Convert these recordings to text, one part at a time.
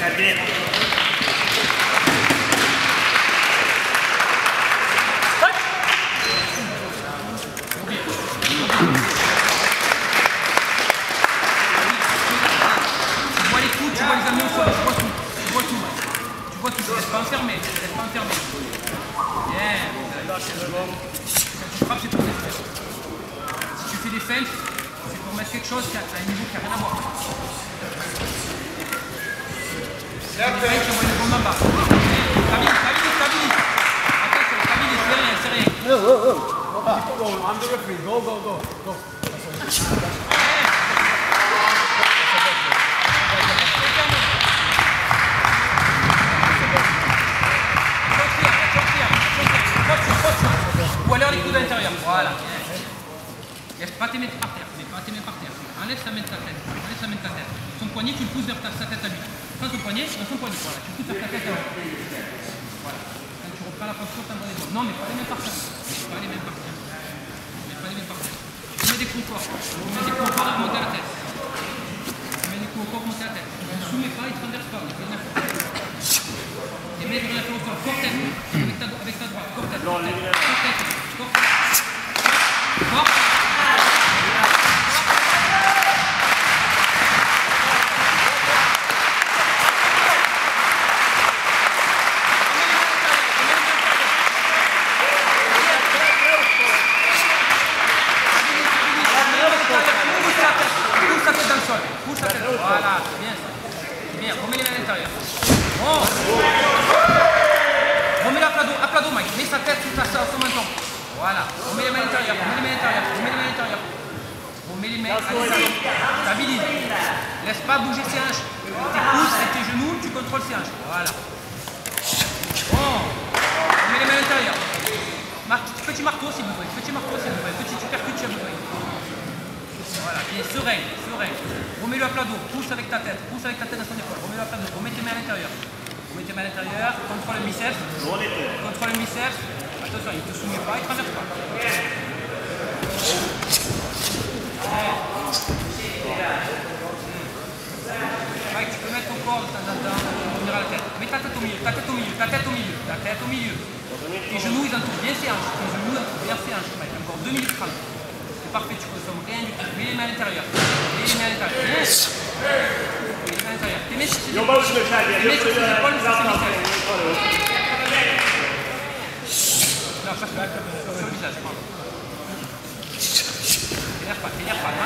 Ou alors les coudes à l'intérieur. Voilà. Laisse pas tes mains par terre. Mets pas tes mains par terre. Enlève sa main de ta tête. Enlève sa main de ta tête. Son poignet, tu le pousses vers sa tête à lui. Prends son poignet, dans son poignet. Voilà. Tu pousses vers ta tête à lui. Voilà. Quand tu reprends la posture, t'envoies les doigts. Non, mais pas les mains par terre. Mets pas les mains par terre. Mets pas les mains par terre. Tu mets des coups forts. Tu mets des coups forts à monter la tête. Tu mets des coups forts à monter la tête. Tu ne soumets pas, il ne traverse pas. Et mets vers la tête au sol. Fort tête. Avec ta droite. Fort tête. Fort tête. Fort tête. Fort. Voilà, c'est bien ça. C'est bien, remets les mains à l'intérieur. Bon. Remets-le à plat dos, Mike. Mets sa tête sous son menton. Voilà. Remets les mains à l'intérieur. Remets les mains à l'intérieur. Remets les mains à l'intérieur. Remets les mains à l'intérieur. Stabilise. Laisse pas bouger ses hanches. Tes pouces et tes genoux, tu contrôles ses hanches. Voilà. Bon. Remets les mains à l'intérieur. Petit marteau si besoin. Petit marteau si besoin. Petit uppercut si besoin. Voilà, bien, serein, serein. Remets-le à plat dos, pousse avec ta tête dans son épaule. Remets-le à plat dos, remets tes mains à l'intérieur. Remets tes mains à l'intérieur, contrôle le biceps. Contrôle le biceps. Attention, il ne te soumet pas, il ne traverse pas. Mike, tu peux mettre ton corps de temps en temps, revenir à la tête. Mets ta tête au milieu, ta tête au milieu, ta tête au milieu, ta tête au milieu. Tes genoux, ils entourent bien ses hanches. Tes genoux entourent bien ses hanches. Mike, encore 2 minutes 30. Parfait, tu consommes rien du tout. Mets les mains à l'intérieur. Mets les mains à l'intérieur. Mets les mains à l'intérieur. Tes mains sur ses épaules. Tes mains sur ses épaules, sur ses biceps. Non, ça c'est sur le visage. T'énerve pas, t'énerve pas.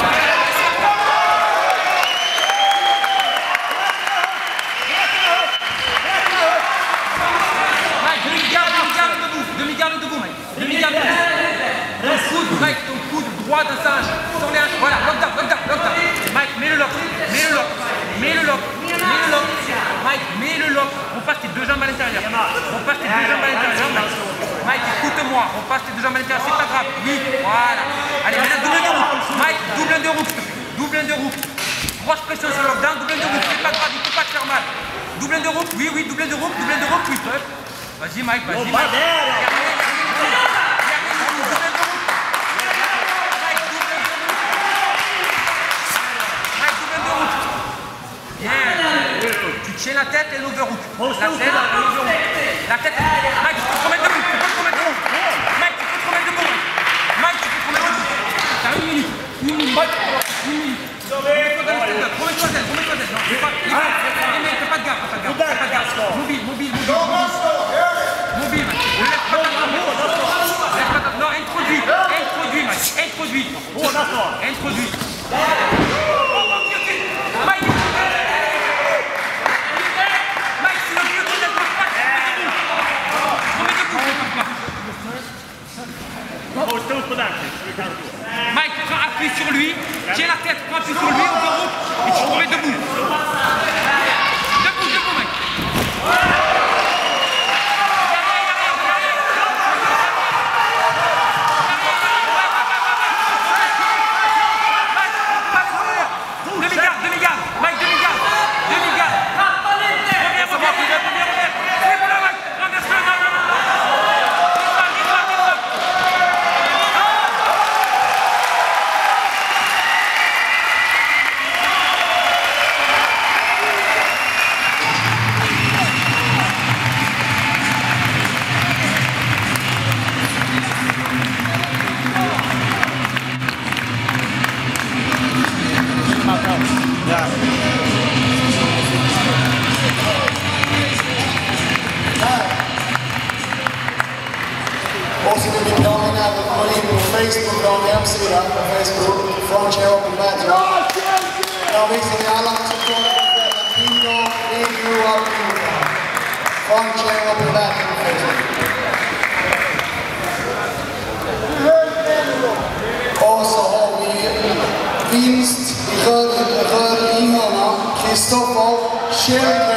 Mike, demi-garde debout. Demi-garde debout, Mike. Demi-garde debout. Mike, ton coude droit dans sa hanche, sur les hanches, voilà, lockdown, lockdown, lockdown. Mike, mets le lock, mets le lock, mets le lock, mets le lock. Mike, mets le lock, repasse tes deux jambes à l'intérieur. Repasse tes deux jambes à l'intérieur. Mike, écoute-moi, repasse tes deux jambes à l'intérieur, c'est pas grave. Oui, voilà. Allez, maintenant double de roue. Mike, double de roue, double de roue. Grosse pression sur le lockdown, double de roue, c'est pas grave, il ne faut pas te faire mal. Double de roue, oui, oui, double de roue, oui. Vas-y, Mike, vas-y, Mike. Tu tiens la tête et l'overhook. La tête et l'overhook. La tête. Mike, tu peux te remettre debout. Mike, tu peux te remettre debout. Mike, tu peux te remettre debout. T'as une minute. Remets-toi tête. Non, fais pas de gaffe. Mobile. Non, introduit, Mike. Introduit. Mike, prends appui sur lui, tiens la tête, prends appui sur lui, overhook, et tu te remets debout. Debout, Mike. Demi-garde. Mike, demi-garde. Facebook och hemsidan på Facebook. Från Källgren Badger. Där visar vi alla som kommer på kvällen. Ingår, video och alltihopa. Från Källgren Badger på Facebook. Och så har vi vinst i röd inhörna. Kristoffer Källgren.